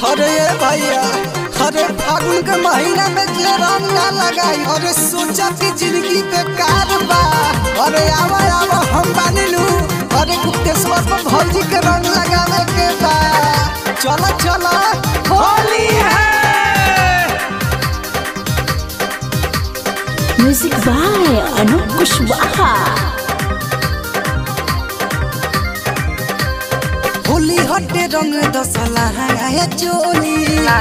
अरे भैया, अरे फागुन के महीना में जे रंग ना लगाई, अरे सोचा की जिंदगी बेकार बा। अरे आवा आवा हम बानिलू, अरे गुप्तेश्वर पर भौजी के रंग लगावे के बा। चला चला होली है। Music by Anup Kushwaha. होली हटे रंग दसला है चोली,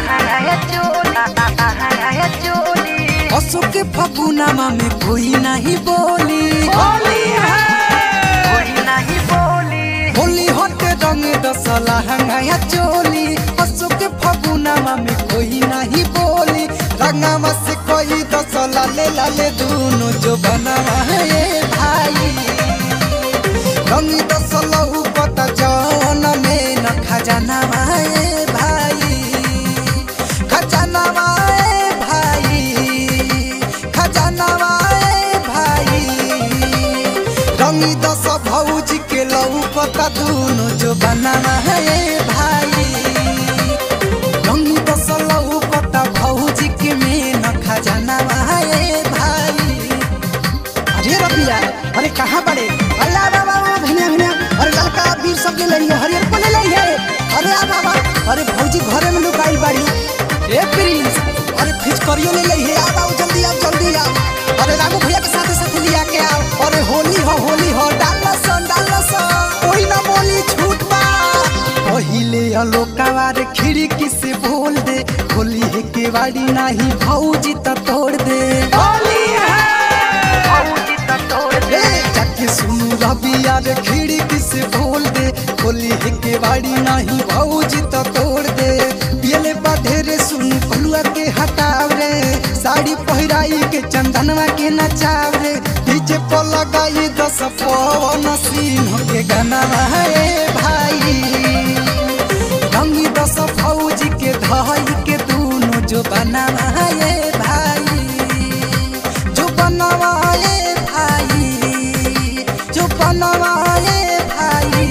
अशोक के फगुनामा में कोई नहीं बोली। होली है, कोई नहीं बोली। होली हटे रंग दसला है चोली, अशोक के फगुनामा में कोई नहीं बोली। रंगामा से कोई दसला ले लाले दोनों जो बनावा है भाई। रंग दसला पता जान में न खजाना है भाई, खजाना है भाई, खजाना है भाई। रंग दस भौजी के लऊ पता दोनों जो बनावा है भाई। रंग दस लऊ पता भौजी के में न खजाना है भाई। अरे रबिया, अरे कहाँ बड़े? अल्लाह बाबा भैया भैया, अरे लड़का वीर सब ले लियो, हरियर को ले लियो। अरे आ बाबा, अरे भौजी घरे में लुकाई बाड़ी। ए प्रिंस, अरे फिच करियो ले लियो। आ बाबू जल्दी आओ, जल्दी आओ। अरे राघु भैया के साथ साथ लिया के आओ। अरे होली हो डालना सन कोई ना बोली छूट बा। पहिले अलोकावार खिड़की से बोल दे, होली है के वाड़ी नहीं भौजी त तोड़ दे। होली है भौजी त तोड़ दे। जाके सुनू रबिया रे खिड़की से बोल दे, होली है के वाड़ी नहीं भौजी त तोड़ दे। पियले बाधेरे सुनू कलुआ के हटाव रे, साड़ी पहिराई के चंदनवा के नचाव रे। डीजे पर लगाई 10 पवन सिंह के गाना है भाई। रंगी 10 फौजी के धाई के दोनों जो बनावा है भाई, जो बनावा है भाई, जो बनावा है भाई।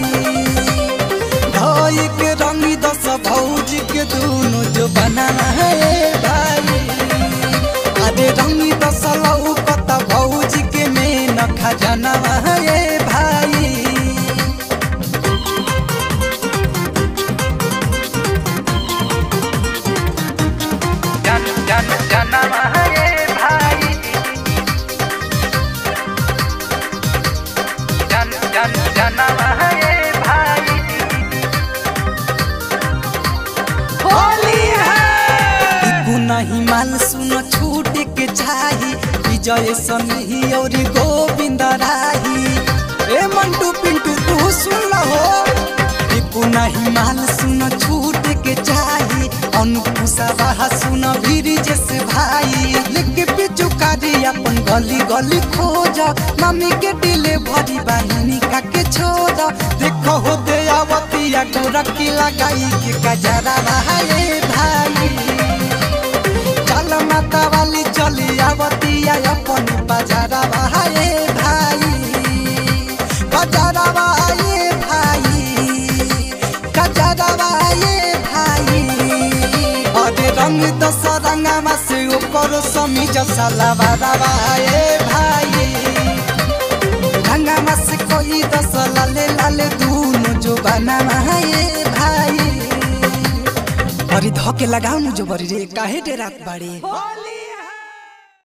धाई के रंगी 10 फौजी के दोनों जो बनावा है भाई। अरे रंगी 10 लऊ पता भौजी के में न खजाना है भाई। जाना है भाई, जाना है भाई। होली है नहीं मान सुन छूट के चाही। विजय सनेही और गोविंद राही, ए मंटू पिंटू तू सुन हो। टिपू नहीं मान सुन छूट के चाही। अनुप कुशवाहा सुन ब्रिजेश भाई। लेके पिचु कारी अपन गली गली खोज, मम्मी के दिले भरी बहिनी का के छोड़। देखो हो दे आवतिया गोरकी लगाई के गजरा है भाई। चल माता वाली चली आवतिया अपन बाजारा है भाई, बाजारा है भाई, गजरा है भाई। अरे रंग 10 रंगामा से ऊपर समीज सलावारा है भाई। रंगामा से कोई 10 लाले लाले दोनों जो बनावा है भाई। अरे धोके लगाऊ जो बड़ी रे काहे डेरात बाड़ी।